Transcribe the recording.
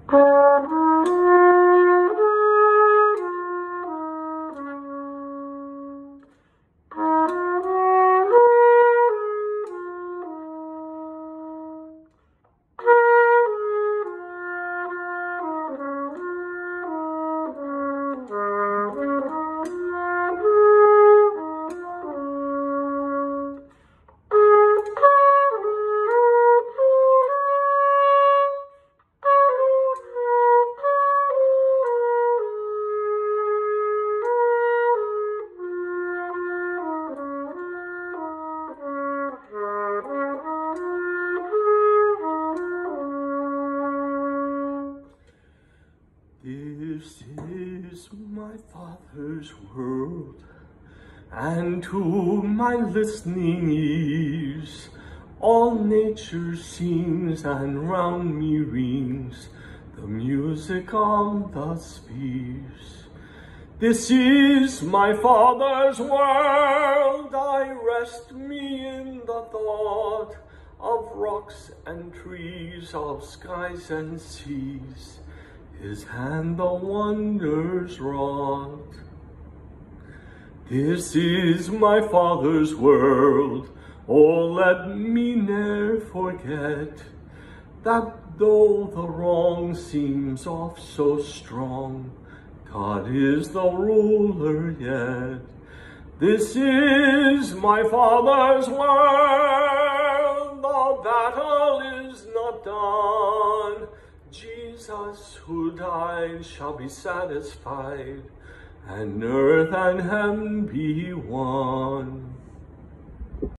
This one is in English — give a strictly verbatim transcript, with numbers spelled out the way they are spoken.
This is my Father's world, and to my listening ears all nature sings, and round me rings the music of the spheres. This is my Father's world, I rest me in the thought of rocks and trees, of skies and seas, His hand the wonders wrought. This is my Father's world, oh, let me ne'er forget that though the wrong seems oft so strong, God is the ruler yet. This is my Father's world, the battle is not done. Jesus who died shall be satisfied, and earth and heaven be one.